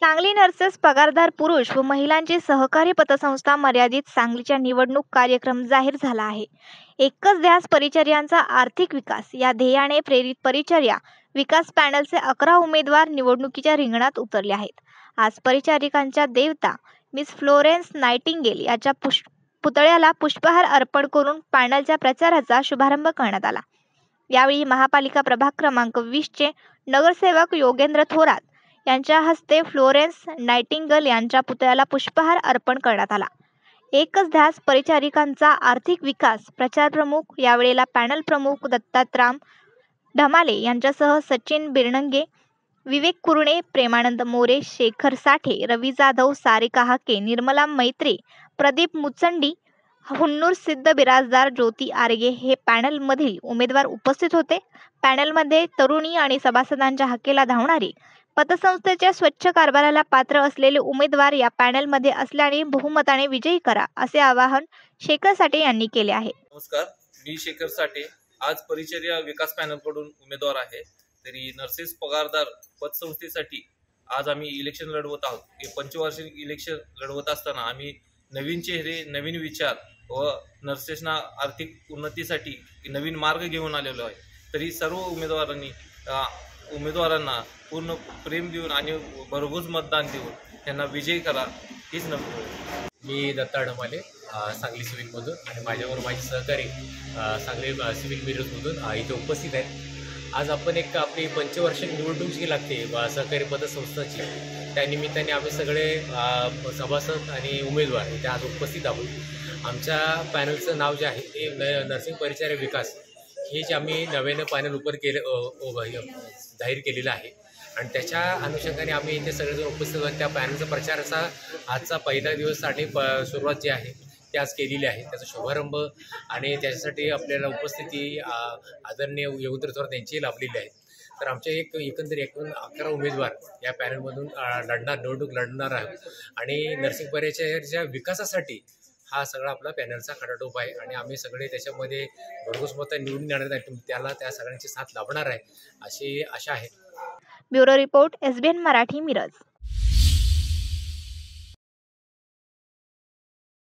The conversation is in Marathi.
सांगली नर्सेस पगारदार पुरुष व महिलांची सहकारी पतसंस्था मर्यादित सांगलीच्या निवडणूक कार्यक्रम जाहीर झाला आहे. एकच ध्यास परिचर्यांचा आर्थिक विकास या ध्येयाने प्रेरित परिचर्या विकास पॅनलचे 11 उमेदवार निवडणुकीच्या रिंगणात उतरले आहेत. आज परिचारिकांच्या देवता मिस फ्लोरेन्स नायटिंगेल यांच्या पुतळ्याला पुष्पहार अर्पण करून पॅनलच्या प्रचाराचा शुभारंभ करण्यात आला. यावेळी महापालिका प्रभाग क्रमांक 20 चे नगरसेवक योगेंद्र थोरात यांच्या हस्ते फ्लोरेन्स नायटिंगेल यांच्या पुतळ्याला पुष्पहार अर्पण करण्यात आला. एकच ध्यास परिचारिकांचा आर्थिक विकास प्रचार प्रमुख यावेळेला पॅनल प्रमुख दत्तात्रम ढमाले यांच्यासह सचिन बिरनंगे, विवेक कुरणे, प्रेमानंद मोरे, शेखर साठे, रवी जाधव, सारिका हाके, निर्मला मैत्रे, प्रदीप मुचंडी, हुन्नूर सिद्ध बिराजदार, ज्योती आर्गे हे पॅनलमधील उमेदवार उपस्थित होते. पॅनलमध्ये तरुणी आणि सभासदांच्या हाकेला धावणारे पतसंस्थेच्या स्वच्छ कारभाराला पात्र असलेले उमेदवार या पॅनलमध्ये असल्याने बहुमताने विजयी करा असे आवाहन शेखर साठे यांनी केले आहे. नमस्कार, मी शेखर साठे. आज परिचर्या विकास पॅनलकडून उमेदवार आहे. तरी नर्सेस पगारदार पतसंस्थेसाठी आज आम्ही इलेक्शन लढवत आहोत. हे पंचवार्षिक इलेक्शन लढवत असताना आम्ही नवीन चेहरे, नवीन विचार व नर्सेसना आर्थिक उन्नतीसाठी नवीन मार्ग घेऊन आलेलो आहे. तरी सर्व उमेदवारांना पूर्ण प्रेम देऊन आणि भरघोस मतदान देऊन त्यांना विजयी करा हीच नम्र. मी दत्ता ढमाले, सांगली सिव्हिलमधून आणि माझ्यावर माझे सहकारी सांगली सिव्हिल मिरजमधून इथे उपस्थित आहेत. आज आपण एक आपली पंचवार्षिक निवडणूक जी लागते सहकारी पतसंस्थाची, त्यानिमित्ताने आम्ही सगळे सभासद आणि उमेदवार इथे आज उपस्थित आहोत. आमच्या पॅनलचं नाव जे आहे ते नर्सिंग परिचर्या विकास हे जे आम्ही नव्यानं पॅनल जाहीर केलेलं आहे आणि त्याच्या अनुषंगाने आम्ही इथे सगळेजण उपस्थित आहोत. त्या पॅनलचा प्रचाराचा आजचा पहिला दिवस आणि सुरुवात जी आहे ती आज केलेली आहे. त्याचा शुभारंभ आणि त्याच्यासाठी आपल्याला उपस्थिती आदरणीय योगेंद्र थोरात यांची लाभलेली आहे. तर आमच्या एकंदरीत 11 उमेदवार या पॅनलमधून निवडणूक लढणार आहेत आणि नर्सिंग परिचर्याच्या विकासासाठी हा सगळा आपला पॅनलचा खटाटोप आहे आणि आम्ही सगळे त्याच्यामध्ये भरघोस मतं निवडून येणार आहेत. त्याला त्या सगळ्यांची साथ लाभणार आहे अशी आशा आहे. Bureau report, SBN Marathi, Miraj.